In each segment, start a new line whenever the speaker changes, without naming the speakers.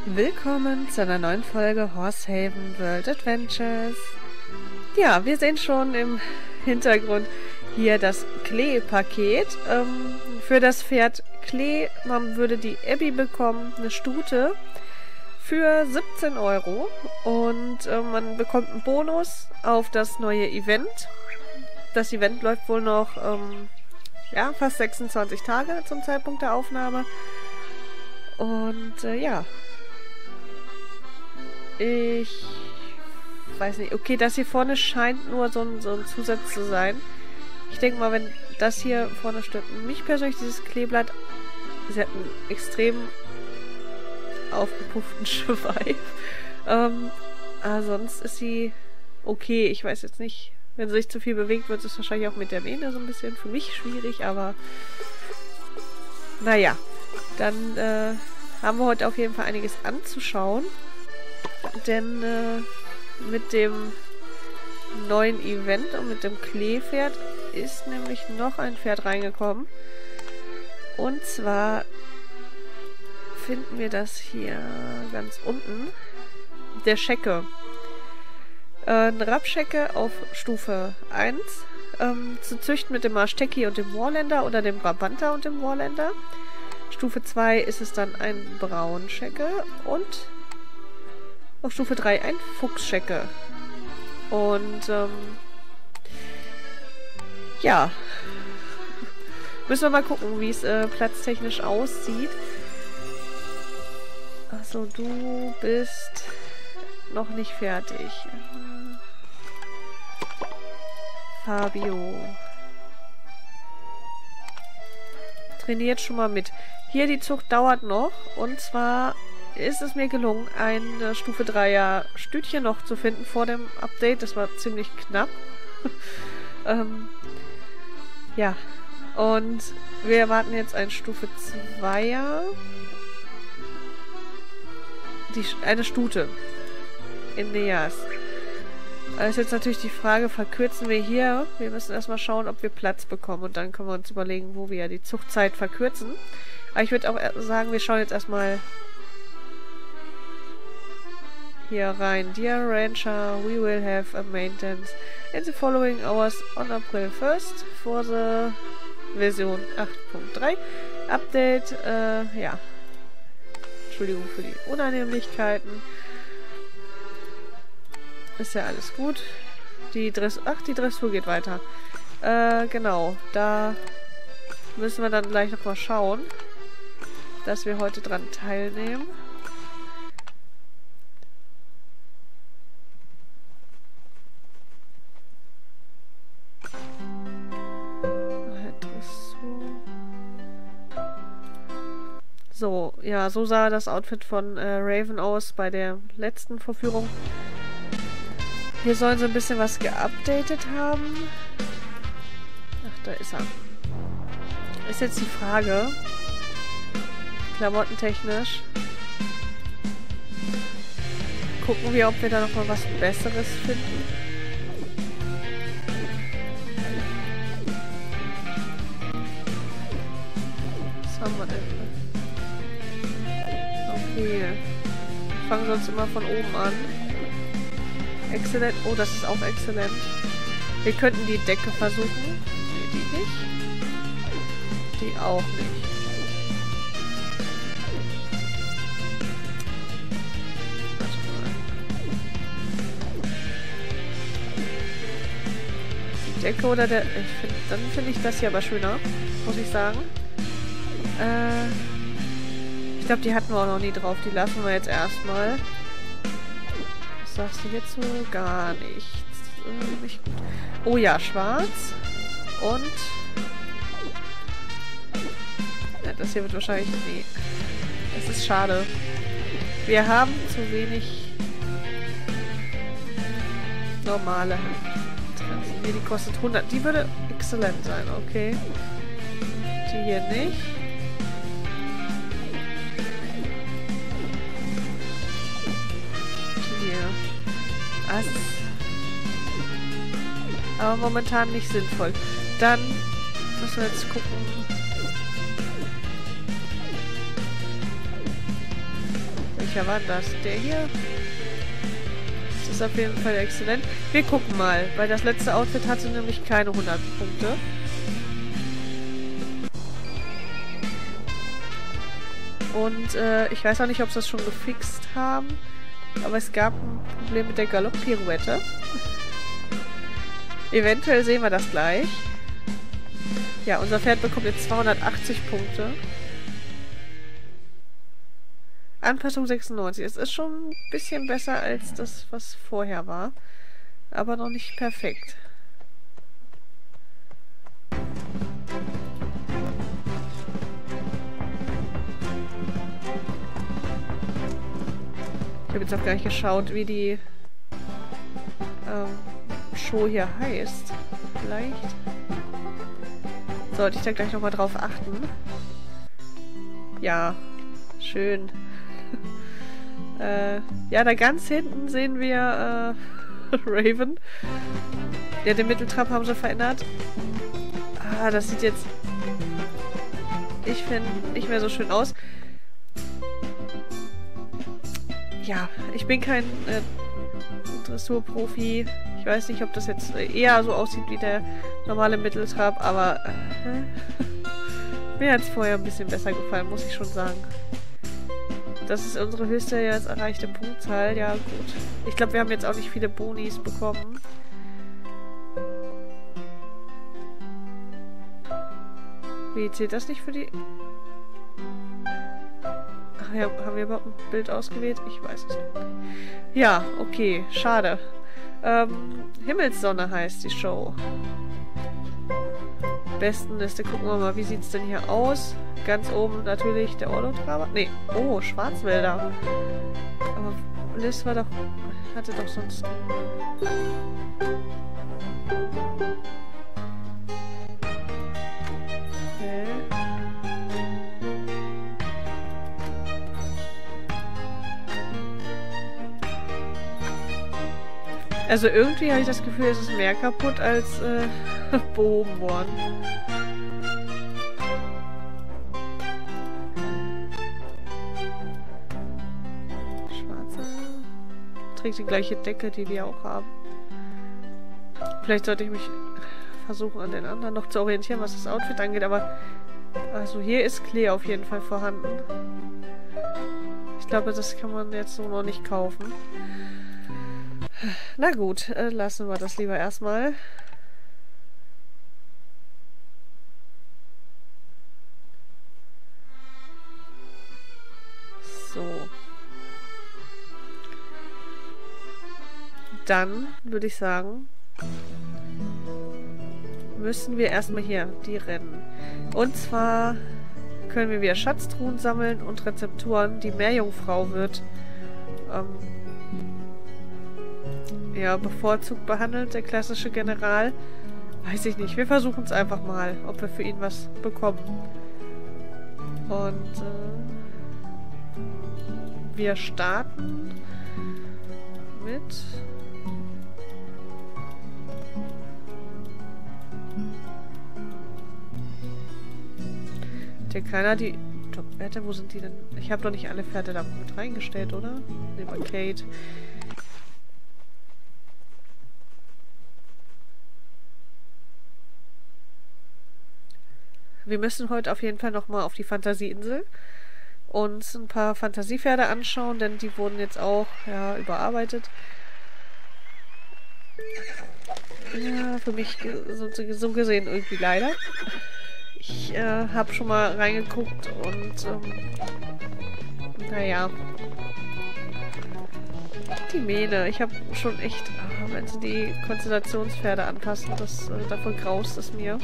Willkommen zu einer neuen Folge Horsehaven World Adventures. Ja, wir sehen schon im Hintergrund hier das Klee-Paket. Für das Pferd Klee, man würde die Abby bekommen, eine Stute, für 17 Euro. Und man bekommt einen Bonus auf das neue Event. Das Event läuft wohl noch ja, fast 26 Tage zum Zeitpunkt der Aufnahme. Und ja, ich weiß nicht. Okay, das hier vorne scheint nur so ein Zusatz zu sein. Ich denke mal, wenn das hier vorne stimmt. Mich persönlich, dieses Kleeblatt, sie hat einen extrem aufgepufften Schweif. Aber sonst ist sie okay. Ich weiß jetzt nicht, wenn sie sich zu viel bewegt, wird es wahrscheinlich auch mit der Mähne so ein bisschen für mich schwierig, aber naja, dann haben wir heute auf jeden Fall einiges anzuschauen. Denn mit dem neuen Event und mit dem Kleepferd ist nämlich noch ein Pferd reingekommen. Und zwar finden wir das hier ganz unten. Der Schecke. Ein Rabschecke auf Stufe 1. Zu züchten mit dem Mashtecki und dem Warlander oder dem Brabanta und dem Warlander. Stufe 2 ist es dann ein Braunschecke und auf Stufe 3 ein Fuchsschecke. Und ja, müssen wir mal gucken, wie es platztechnisch aussieht. Achso, du bist noch nicht fertig. Fabio. Trainiert schon mal mit. Hier, die Zucht dauert noch. Und zwar ist es mir gelungen, ein Stufe 3er Stütchen noch zu finden vor dem Update. Das war ziemlich knapp. Ja. Und wir erwarten jetzt ein Stufe 2er. Eine Stute. In Neas. Da ist jetzt natürlich die Frage, verkürzen wir hier? Wir müssen erstmal schauen, ob wir Platz bekommen. Und dann können wir uns überlegen, wo wir die Zuchtzeit verkürzen. Aber ich würde auch sagen, wir schauen jetzt erstmal hier rein. Dear Rancher, we will have a maintenance in the following hours on April 1st for the Version 8.3 Update. Ja. Entschuldigung für die Unannehmlichkeiten. Ist ja alles gut. Die Dressur geht weiter. Genau. Da müssen wir dann gleich noch mal schauen, dass wir heute dran teilnehmen. So, ja, so sah das Outfit von Raven aus bei der letzten Vorführung. Hier sollen sie ein bisschen was geupdatet haben. Ach, da ist er. Ist jetzt die Frage, klamottentechnisch, gucken wir, ob wir da noch mal was Besseres finden. Was haben wir denn? Okay. Wir fangen sonst immer von oben an. Exzellent. Oh, das ist auch exzellent. Wir könnten die Decke versuchen. Nee, die nicht. Die auch nicht. Warte mal. Die Decke oder der... Dann finde ich das hier aber schöner. Muss ich sagen. Ich glaube, die hatten wir auch noch nie drauf. Die lassen wir jetzt erstmal. Was sagst du hierzu? Gar nichts. Nicht gut. Oh ja, schwarz. Und... Ja, das hier wird wahrscheinlich... Nee. Das ist schade. Wir haben zu wenig... normale Trensen. Hier, die kostet 100. Die würde exzellent sein, okay. Die hier nicht. Also, aber momentan nicht sinnvoll. Dann müssen wir jetzt gucken, welche Welcher war denn das? Der hier? Das ist auf jeden Fall exzellent. Wir gucken mal, weil das letzte Outfit hatte nämlich keine 100 Punkte. Und ich weiß auch nicht, ob sie das schon gefixt haben, aber es gab ein Problem mit der Galopp-Pirouette. Eventuell sehen wir das gleich. Ja, unser Pferd bekommt jetzt 280 Punkte. Anpassung 96. Es ist schon ein bisschen besser als das, was vorher war. Aber noch nicht perfekt. Ich habe jetzt auch gar nicht geschaut, wie die Show hier heißt. Vielleicht sollte ich da gleich nochmal drauf achten. Ja, schön. Ja, da ganz hinten sehen wir Raven. Ja, den Mitteltrab haben sie verändert. Ah, das sieht jetzt, ich finde, nicht mehr so schön aus. Ja, ich bin kein Dressurprofi. Ich weiß nicht, ob das jetzt eher so aussieht wie der normale Mitteltrab, aber mir hat es vorher ein bisschen besser gefallen, muss ich schon sagen. Das ist unsere höchste jetzt erreichte Punktzahl. Ja, gut. Ich glaube, wir haben jetzt auch nicht viele Bonis bekommen. Wie zählt das nicht für die... Ach ja, haben wir überhaupt ein Bild ausgewählt? Ich weiß es nicht. Ja, okay. Schade. Himmelssonne heißt die Show. Bestenliste. Gucken wir mal, wie sieht es denn hier aus? Ganz oben natürlich der Orlotraber. Nee, oh, Schwarzwälder. Aber Liz war doch... hatte doch sonst... Okay. Also irgendwie habe ich das Gefühl, es ist mehr kaputt als behoben worden. Trägt die gleiche Decke, die wir auch haben. Vielleicht sollte ich mich versuchen, an den anderen noch zu orientieren, was das Outfit angeht, aber also hier ist Klee auf jeden Fall vorhanden. Ich glaube, das kann man jetzt so noch nicht kaufen. Na gut, lassen wir das lieber erstmal. So. Dann würde ich sagen, müssen wir erstmal hier die Rennen. Und zwar können wir wieder Schatztruhen sammeln und Rezepturen. Die Meerjungfrau wird ja, bevorzugt behandelt, der klassische General. Weiß ich nicht. Wir versuchen es einfach mal, ob wir für ihn was bekommen. Und wir starten mit... Der keiner die Top-Werte, wo sind die denn? Ich habe doch nicht alle Pferde da mit reingestellt, oder? Nehmen wir Kate. Wir müssen heute auf jeden Fall nochmal auf die Fantasieinsel und ein paar Fantasiepferde anschauen, denn die wurden jetzt auch ja, überarbeitet. Ja, für mich so gesehen irgendwie leider. Ich habe schon mal reingeguckt und naja. Die Mähne. Ich habe schon echt, wenn sie die Konstellationspferde anpassen, davon graust es mir.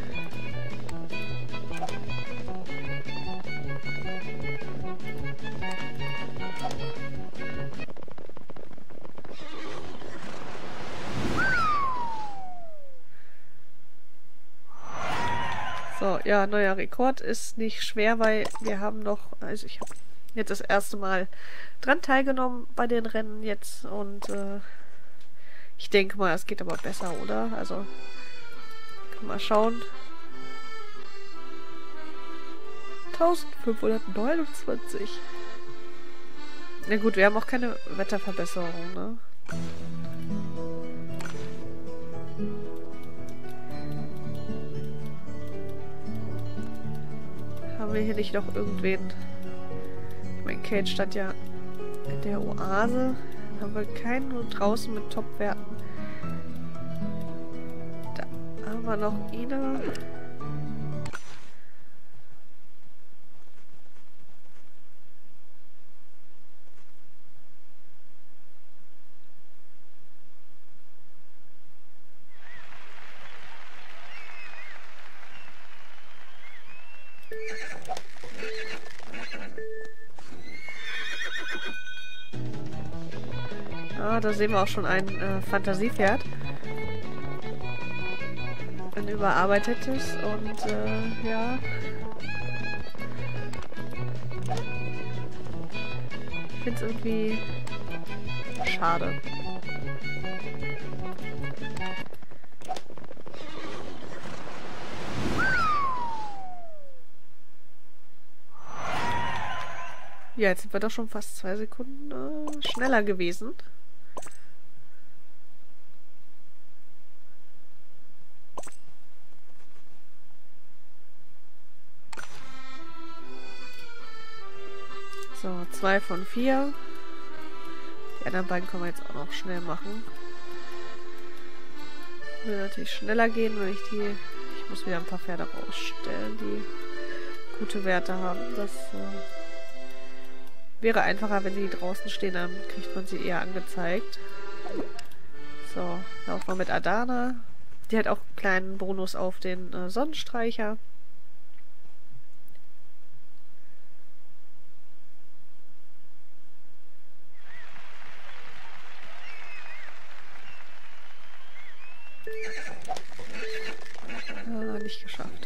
So, ja, neuer Rekord ist nicht schwer, weil wir haben noch, also ich habe jetzt das erste Mal dran teilgenommen bei den Rennen jetzt und ich denke mal, es geht aber besser, oder? Also, mal schauen. 1529. Na gut, wir haben auch keine Wetterverbesserung, ne? Haben wir hier nicht noch irgendwen? Ich meine, Kate stand ja in der Oase. Haben wir keinen nur draußen mit Top-Werten. Da haben wir noch Ina. Ah, da sehen wir auch schon ein Fantasiepferd. Ein überarbeitetes und ja. Ich finde es irgendwie schade. Ja, jetzt sind wir doch schon fast 2 Sekunden schneller gewesen. So, 2 von 4. Die anderen beiden können wir jetzt auch noch schnell machen. Will natürlich schneller gehen, wenn ich die... Ich muss wieder ein paar Pferde rausstellen, die gute Werte haben. Das wäre einfacher, wenn die draußen stehen, dann kriegt man sie eher angezeigt. So, laufen wir mit Adana. Die hat auch einen kleinen Bonus auf den Sonnenstreicher. Nicht geschafft.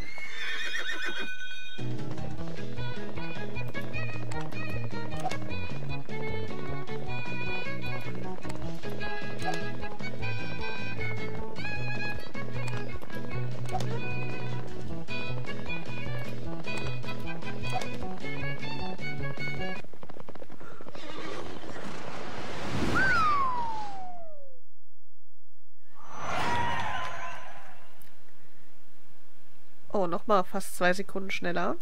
Oh, nochmal fast 2 Sekunden schneller.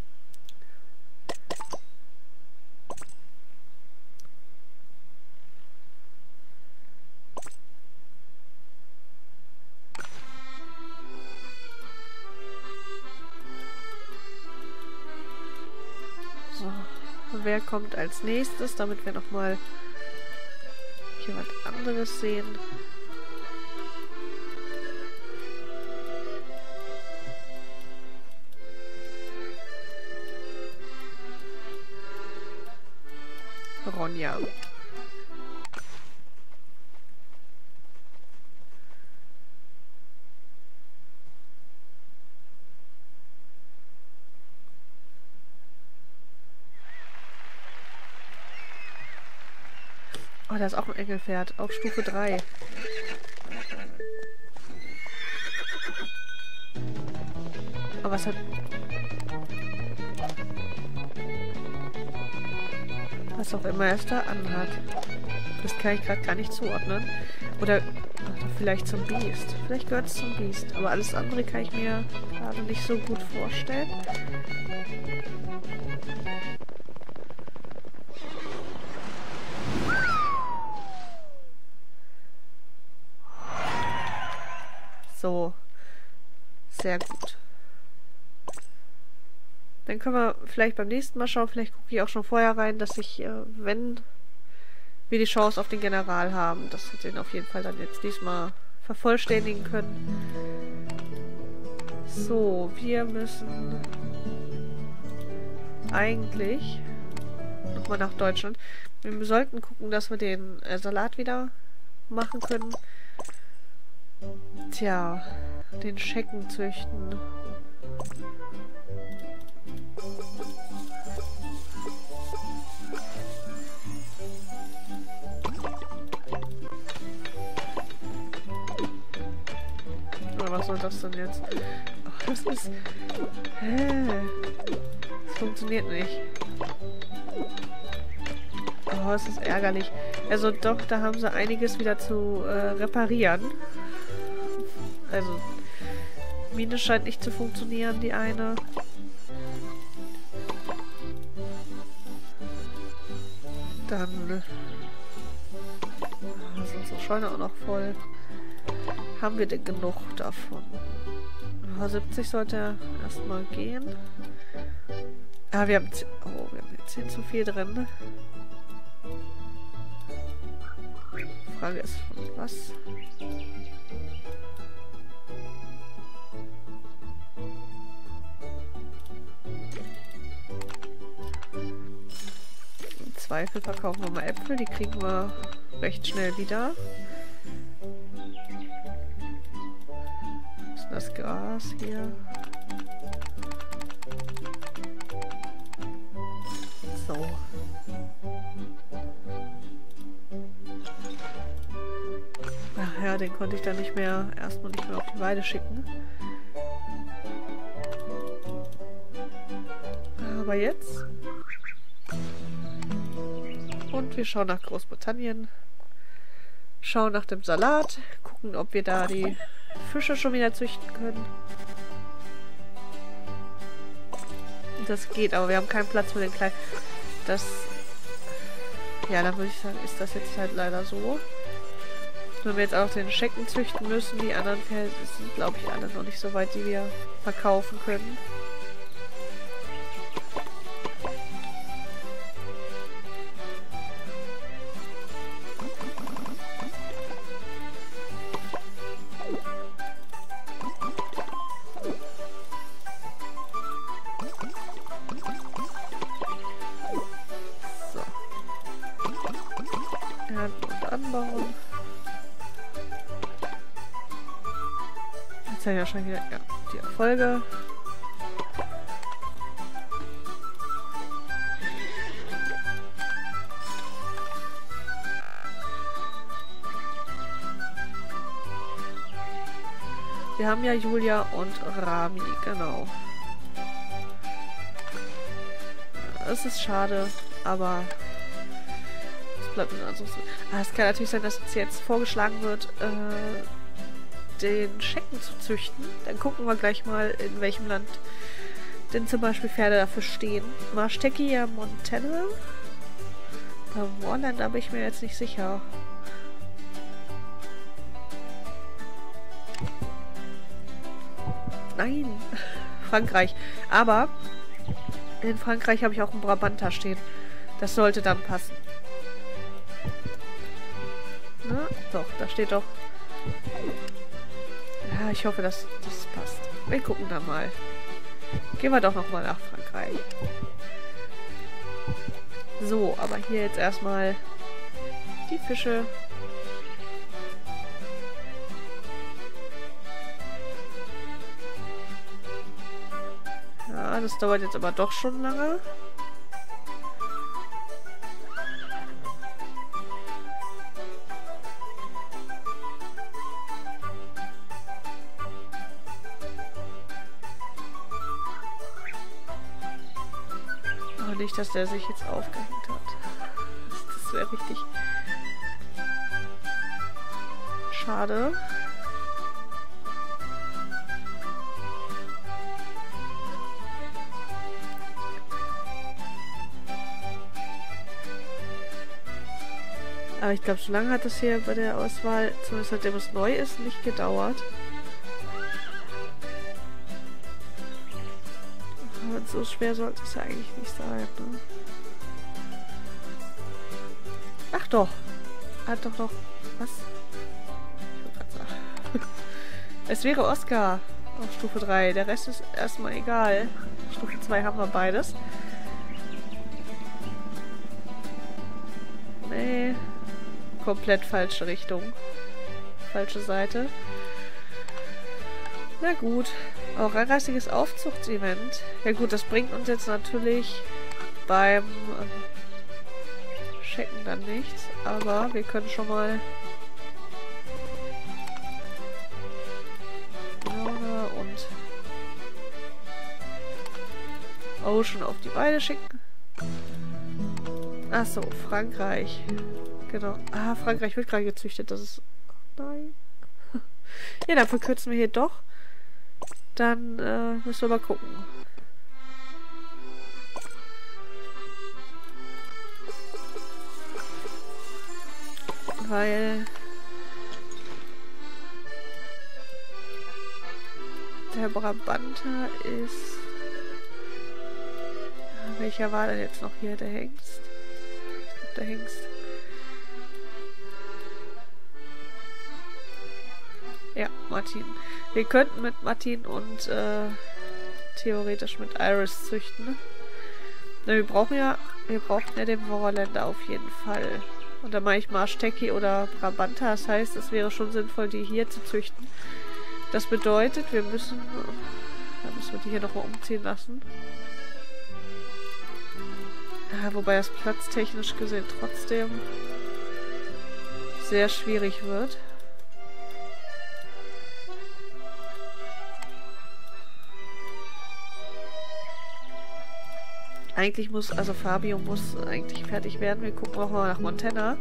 So, wer kommt als nächstes, damit wir nochmal hier was anderes sehen. Ronja. Oh, da ist auch ein Engelpferd. Auf Stufe 3. Aber was hat... Was auch immer es da anhat. Das kann ich gerade gar nicht zuordnen. Oder vielleicht zum Biest. Vielleicht gehört es zum Biest. Aber alles andere kann ich mir gerade nicht so gut vorstellen. So. Sehr gut. Dann können wir vielleicht beim nächsten Mal schauen. Vielleicht gucke ich auch schon vorher rein, dass ich, wenn wir die Chance auf den General haben, dass wir den auf jeden Fall dann jetzt diesmal vervollständigen können. So, wir müssen eigentlich nochmal nach Deutschland. Wir sollten gucken, dass wir den Salat wieder machen können. Tja, den Schecken züchten. Was soll das denn jetzt? Ach, das ist... Das funktioniert nicht. Oh, Oh, es ist ärgerlich. Also doch, da haben sie einiges wieder zu reparieren. Also, Mine scheint nicht zu funktionieren, die eine. Dann ist unsere Scheune auch noch voll. Haben wir denn genug davon? 70 sollte erstmal gehen. Ah, wir haben jetzt hier zu viel drin. Frage ist von was? Im Zweifel verkaufen wir mal Äpfel, die kriegen wir recht schnell wieder. Was ist das Gras hier? So. Ach ja, den konnte ich dann erstmal nicht mehr auf die Weide schicken. Aber jetzt. Und wir schauen nach Großbritannien. Schauen nach dem Salat. Gucken, ob wir da die Fische schon wieder züchten können. Das geht, aber wir haben keinen Platz für den kleinen. Das. Ja, dann würde ich sagen, ist das jetzt halt leider so. Wenn wir jetzt auch den Schecken züchten müssen, die anderen Pferde sind, glaube ich, alle noch nicht so weit, die wir verkaufen können. So. Ernten und anbauen. Jetzt haben wir ja schon wieder die Erfolge. Wir haben ja Julia und Rami, genau. Es ist schade, aber es bleibt mir ansonsten so. Es kann natürlich sein, dass uns jetzt vorgeschlagen wird, den Schecken zu züchten. Dann gucken wir gleich mal, in welchem Land denn zum Beispiel Pferde dafür stehen. Mashteggia Montana. Bei Warland, da bin ich mir jetzt nicht sicher. Nein, Frankreich. Aber in Frankreich habe ich auch einen Brabanter stehen. Das sollte dann passen. Na, doch, da steht doch. Ja, ich hoffe, dass das passt. Wir gucken da mal. Gehen wir doch nochmal nach Frankreich. So, aber hier jetzt erstmal die Fische. Ja, das dauert jetzt aber doch schon lange. Aber nicht, dass der sich jetzt aufgehängt hat. Das wäre richtig schade. Aber ich glaube, so lange hat es hier bei der Auswahl, zumindest seitdem es neu ist, nicht gedauert. Aber so schwer sollte es ja eigentlich nicht sein, ne? Ach doch! Hat doch noch... Was? Ich wollte gerade sagen. Es wäre Oscar auf Stufe 3. Der Rest ist erstmal egal. Stufe 2 haben wir beides. Nee. Komplett falsche Richtung. Falsche Seite. Na gut. Auch ein reistiges Aufzuchtsevent. Ja gut, das bringt uns jetzt natürlich beim Checken dann nichts. Aber wir können schon mal Lorna und Ocean auf die Weide schicken. Achso, Frankreich. Genau. Ah, Frankreich wird gerade gezüchtet. Das ist... Nein. Ja, dann verkürzen wir hier doch. Dann müssen wir mal gucken. Weil... Der Brabanter ist... Welcher war denn jetzt noch hier? Der Hengst? Ich glaube, der Hengst. Ja, Martin. Wir könnten mit Martin und theoretisch mit Iris züchten. Na, wir brauchen ja den Warländer auf jeden Fall. Und dann mache ich Marschtecki oder Brabanter. Das heißt, es wäre schon sinnvoll, die hier zu züchten. Das bedeutet, da müssen wir die hier nochmal umziehen lassen. Ja, wobei das platztechnisch gesehen trotzdem sehr schwierig wird. Eigentlich muss, also Fabio muss eigentlich fertig werden. Wir gucken auch mal nach Montana.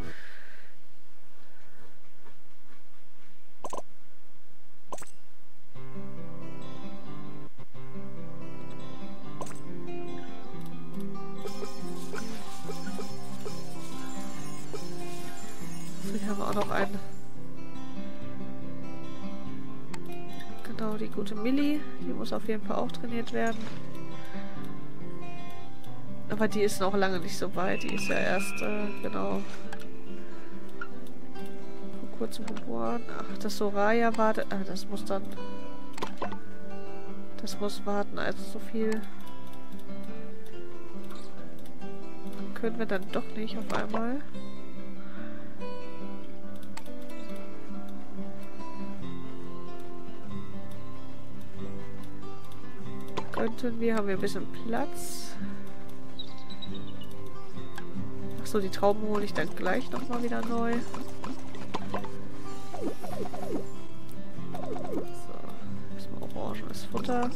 Hier haben wir auch noch einen. Genau, die gute Millie. Die muss auf jeden Fall auch trainiert werden. Aber die ist noch lange nicht so weit. Die ist ja erst, genau, vor kurzem geboren. Ach, das Soraya wartet. Ah, das muss dann... Das muss warten. Also so viel... Können wir dann doch nicht auf einmal. Könnten wir... Haben wir ein bisschen Platz. Achso, die Trauben hole ich dann gleich nochmal wieder neu. So, erstmal orangenes Futter.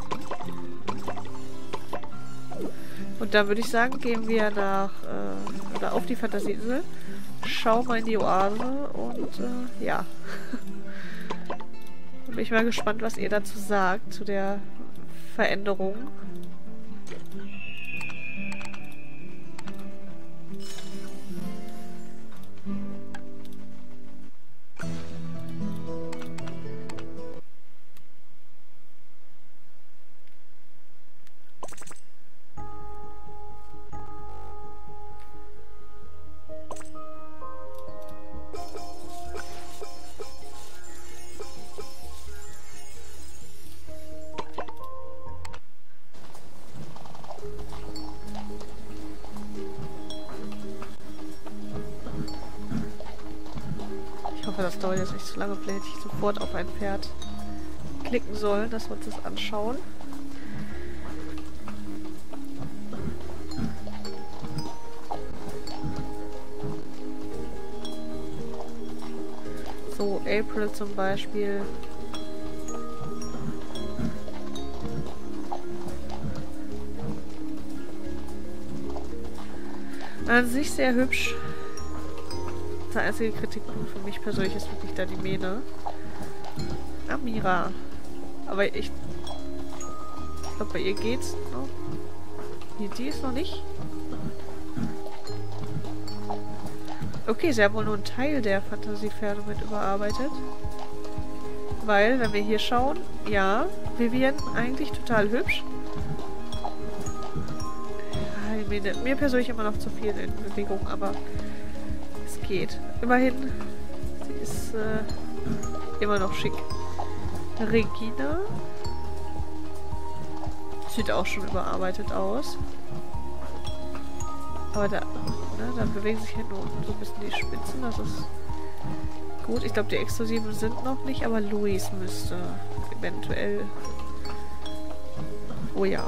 Und dann würde ich sagen, gehen wir nach, oder auf die Fantasieinsel, schauen mal in die Oase und, ja. Bin ich mal gespannt, was ihr dazu sagt, zu der Veränderung. Ich hoffe, das dauert jetzt nicht zu lange. Vielleicht hätte ich sofort auf ein Pferd klicken sollen, dass wir uns das anschauen. So, April zum Beispiel. An sich sehr hübsch. Der einzige Kritikpunkt für mich persönlich ist wirklich da die Mähne. Amira. Aber ich glaube, bei ihr geht's noch. Die ist noch nicht. Okay, sie haben wohl nur einen Teil der Fantasiepferde mit überarbeitet. Weil, wenn wir hier schauen, ja, Vivian eigentlich total hübsch. Ja, die Mähne, mir persönlich immer noch zu viel in Bewegung, aber es geht. Immerhin, sie ist immer noch schick. Regina sieht auch schon überarbeitet aus. Aber da, ne, da bewegen sich halt nur so ein bisschen die Spitzen. Das ist gut. Ich glaube, die Exklusiven sind noch nicht, aber Luis müsste eventuell... Oh ja.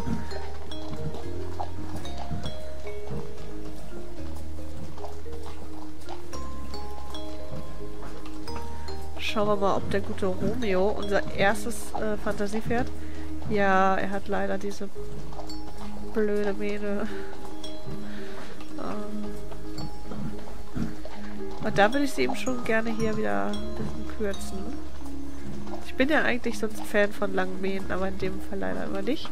Schauen wir mal, ob der gute Romeo, unser erstes Fantasiepferd... Ja, er hat leider diese blöde Mähne. Und da würde ich sie eben schon gerne hier wieder ein bisschen kürzen. Ich bin ja eigentlich sonst ein Fan von langen Mähen, aber in dem Fall leider immer nicht.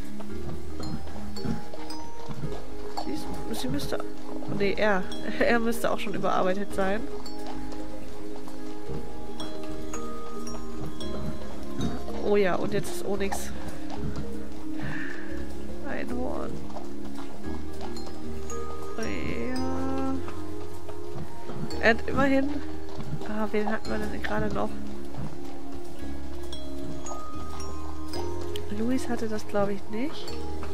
Sie müsste... Nee, er. Er müsste auch schon überarbeitet sein. Oh ja, und jetzt ist Onyx. Einhorn. Ja. Er hat immerhin... Ah, wen hatten wir denn gerade noch? Luis hatte das, glaube ich, nicht.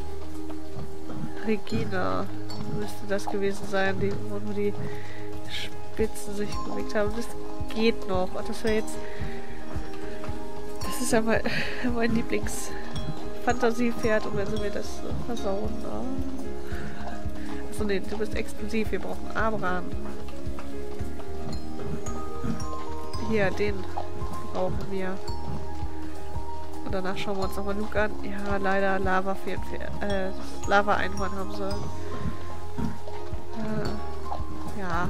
Regina müsste das gewesen sein, wo nur die Spitzen sich bewegt haben. Das geht noch. Und das wäre jetzt... Das ist ja mein Lieblings-Fantasiepferd. Und wenn sie mir das versauen... Oh. Achso, nee, du bist explosiv. Wir brauchen Abraham. Hier, den brauchen wir. Und danach schauen wir uns nochmal Luke an. Ja, leider Lava-Einhorn haben sie. Ja.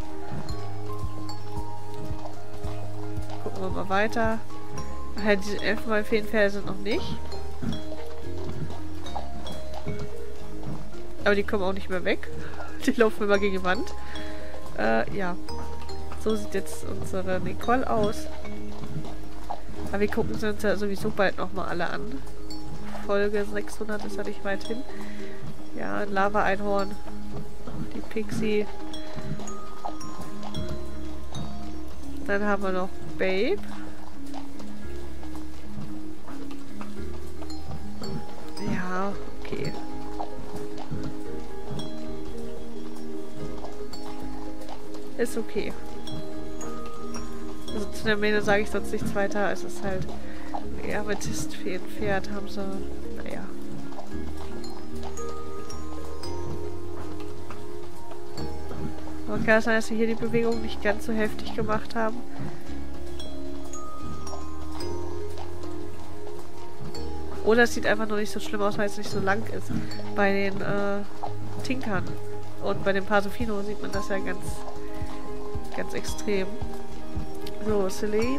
Gucken wir mal weiter. Ach, diese 11-mal Feenpferde sind noch nicht. Aber die kommen auch nicht mehr weg. Die laufen immer gegen die Wand. Ja. So sieht jetzt unsere Nicole aus. Aber wir gucken sie uns ja sowieso bald nochmal alle an. Folge 600 ist ja nicht weit hin. Ja, ein Lava-Einhorn. Die Pixie. Dann haben wir noch Babe. Ja, okay. Ist okay. Also zu der Mähne sage ich sonst nichts weiter. Es ist halt Amethyst-Pferd haben sie. Naja. Aber kann es sein, dass sie hier die Bewegung nicht ganz so heftig gemacht haben? Oder es sieht einfach nur nicht so schlimm aus, weil es nicht so lang ist. Bei den Tinkern und bei dem Pasofino sieht man das ja ganz extrem. So, Selene.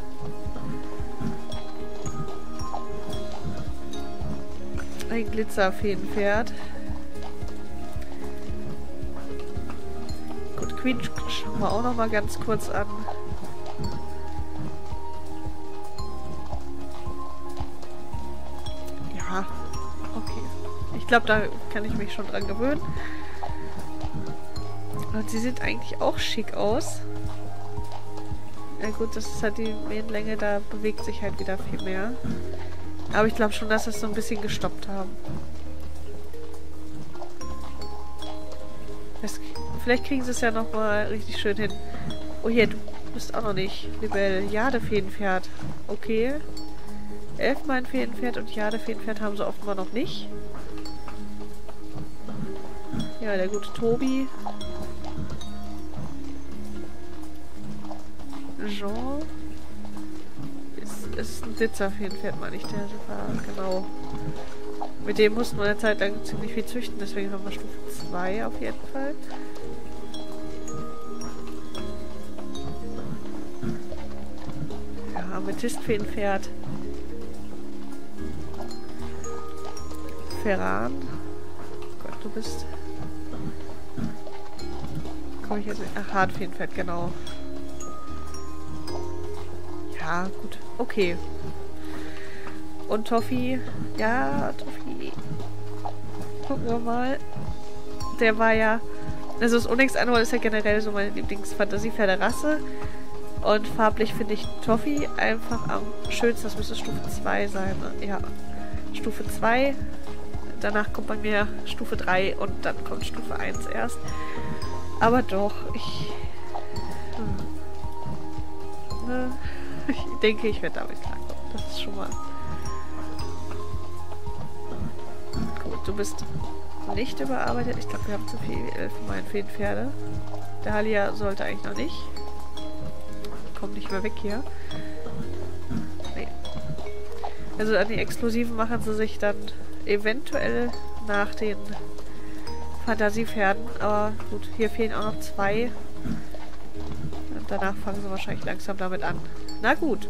Ein Glitzerfeenpferd. Gut, Queen schauen wir auch noch mal ganz kurz an. Ja, okay. Ich glaube, da kann ich mich schon dran gewöhnen. Und sie sieht eigentlich auch schick aus. Ja gut, das ist halt die Mähenlänge, da bewegt sich halt wieder viel mehr. Aber ich glaube schon, dass sie es so ein bisschen gestoppt haben. Vielleicht kriegen sie es ja nochmal richtig schön hin. Oh hier, du bist auch noch nicht. Libelle, Jadefeenpferd. Okay. 11-mal ein Feenpferd und Jadefeenpferd haben sie offenbar noch nicht. Ja, der gute Tobi. Jean. Ist ein Glitzerfeenpferd, meine ich, der war, genau. Mit dem mussten wir eine Zeit lang ziemlich viel züchten, deswegen haben wir Stufe 2 auf jeden Fall. Ja, Amethystfeenpferd. Ferran. Gott, du bist... Komm ich jetzt nicht... Ach, Hartfeenpferd, genau. Ja, gut. Okay. Und Toffee. Ja, Toffee. Gucken wir mal. Der war ja... Also das Onyx-Einhorn ist ja generell so meine Lieblings-Fantasiepferde-Rasse. Und farblich finde ich Toffee einfach am schönsten. Das müsste Stufe 2 sein. Ne? Ja. Stufe 2. Danach kommt bei mir Stufe 3 und dann kommt Stufe 1 erst. Aber doch, ich denke, ich werde damit klarkommen. Das ist schon mal... Gut, du bist nicht überarbeitet. Ich glaube, wir haben zu viel 11-mal Feenpferde. Der Halia sollte eigentlich noch nicht. Kommt nicht mehr weg hier. Nee. Also an die Exklusiven machen sie sich dann eventuell nach den Fantasiepferden. Aber gut, hier fehlen auch noch 2. Und danach fangen sie wahrscheinlich langsam damit an. Na gut.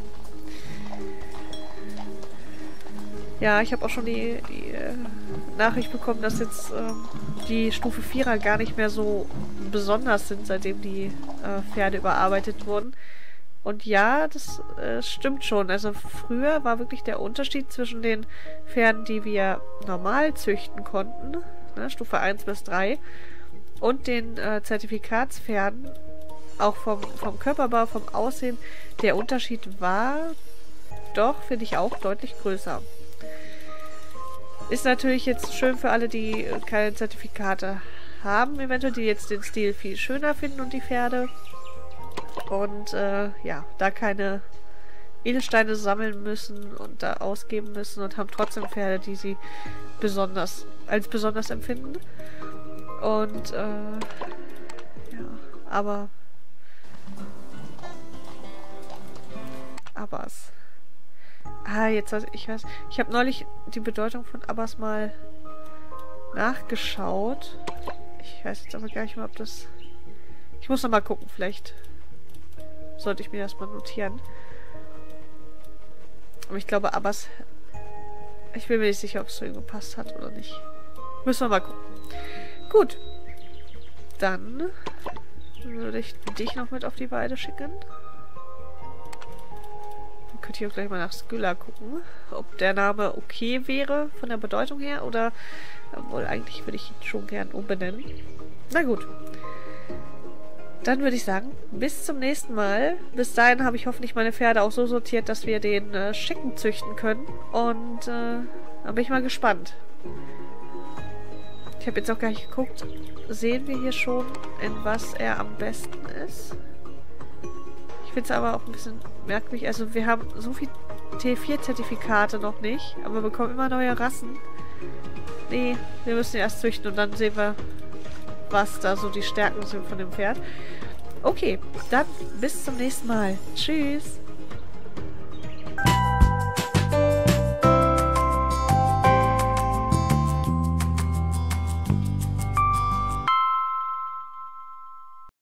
Ja, ich habe auch schon die Nachricht bekommen, dass jetzt die Stufe 4er gar nicht mehr so besonders sind, seitdem die Pferde überarbeitet wurden. Und ja, das stimmt schon. Also früher war wirklich der Unterschied zwischen den Pferden, die wir normal züchten konnten, ne, Stufe 1 bis 3, und den Zertifikatspferden, auch vom Körperbau, vom Aussehen, der Unterschied war doch, finde ich, auch deutlich größer. Ist natürlich jetzt schön für alle, die keine Zertifikate haben, eventuell, die jetzt den Stil viel schöner finden und die Pferde. Und ja, da keine Edelsteine sammeln müssen und da ausgeben müssen und haben trotzdem Pferde, die sie als besonders empfinden. Und ja, aber Abbas. Jetzt ich weiß. Ich habe neulich die Bedeutung von Abbas mal nachgeschaut. Ich weiß jetzt aber gar nicht mehr, ob das... Ich muss noch mal gucken, vielleicht sollte ich mir das mal notieren. Aber ich glaube, Abbas... Ich bin mir nicht sicher, ob es zu ihm gepasst hat oder nicht. Müssen wir mal gucken. Gut. Dann würde ich dich noch mit auf die Weide schicken. Dann könnt ihr auch gleich mal nach Skylla gucken, ob der Name okay wäre von der Bedeutung her oder... Obwohl, eigentlich würde ich ihn schon gern umbenennen. Na gut. Dann würde ich sagen, bis zum nächsten Mal. Bis dahin habe ich hoffentlich meine Pferde auch so sortiert, dass wir den Schicken züchten können. Und dann bin ich mal gespannt. Ich habe jetzt auch gar nicht geguckt. Sehen wir hier schon, in was er am besten ist? Ich finde es aber auch ein bisschen merkwürdig. Also wir haben so viel T4-Zertifikate noch nicht, aber wir bekommen immer neue Rassen. Nee, wir müssen erst züchten und dann sehen wir, was da so die Stärken sind von dem Pferd. Okay, dann bis zum nächsten Mal. Tschüss!